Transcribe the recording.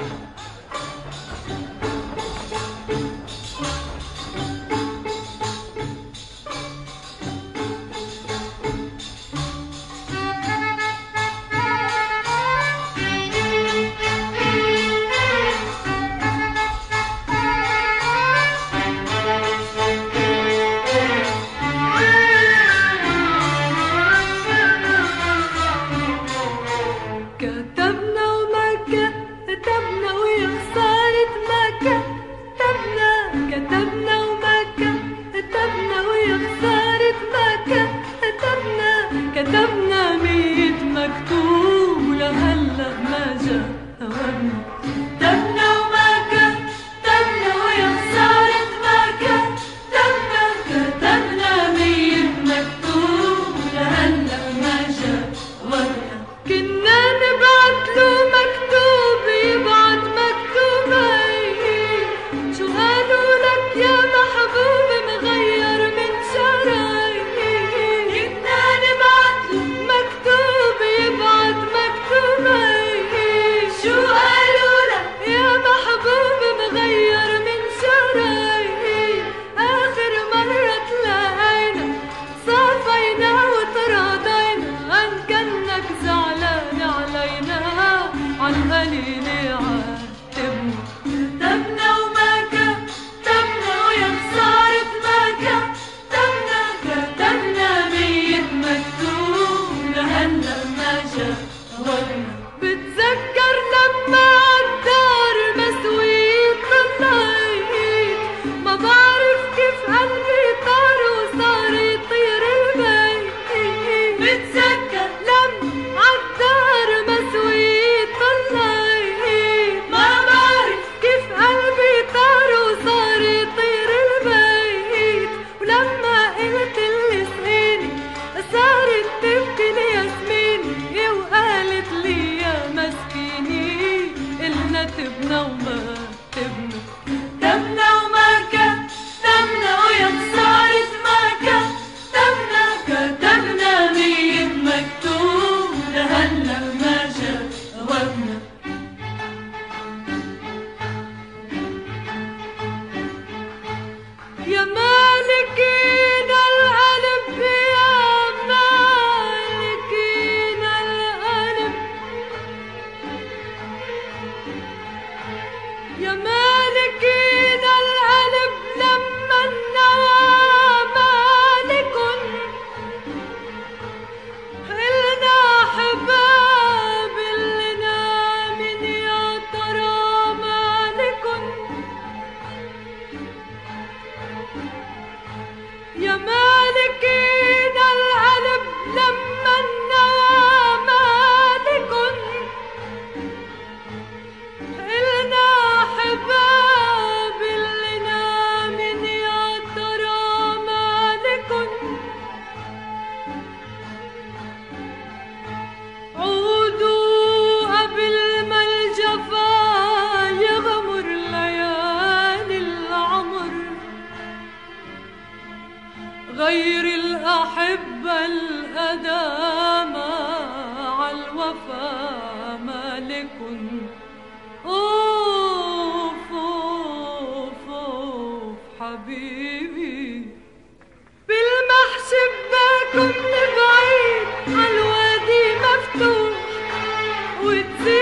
كتبنا 100 مكتوب ولهلا ما جا ثوابنا. كتبنا وما كتبنا ويا خسارة ما كتبنا. كتبنا 100 مكتوب ولهلا ما جا ثوابنا. كنا نبعت له مكتوب يبعت مكتوبين. شو قالوا لك يا محبوب مغير من شرايين. شو قالوا لك يا محبوب مغير من شرايين. آخر مرة تلاقينا صافينا وتراضينا عن كنك زعلان علينا عالقليل عاتبنا. كتبنا وما كتبنا ويا خسارة ما كتبنا. كتبنا 100 مكتوب لهلا ما جا ثوابنا. بتذكر لما عالدار مسويت طلعت ما بعرف كيف قلبي طار وصار يطير البيت. بتذكر لما عالدار مسويت طلعت ما بعرف كيف قلبي طار وصار يطير البيت. ولما قلت لي اسقيني صارت تبكي لي ياسميني وقالت لي مسكيني إلنا تبنا وما تبنا. كتبنا وما كتبنا ويا خسارة ما كتبنا. كتبنا 100 مكتوب لهلا ما جا ثوابنا. يا مالكين القلب يا مالكين القلب. يا مالكين القلب لما النوى مالكن. إلنا حباب إلنا من يا ترى مالكن. يا مالكين القلب لما النوى مالكن. إلنا حباب إلنا من يا ترى مالكن. عودوا قبل ما الجفا يغمر ليالي العمر. غير الأحبة الأدامى عالوفا مالكن. أوف أوف أوف حبيبي بالمحشي بباكم لبعيد عالوادي مفتوح وتزيد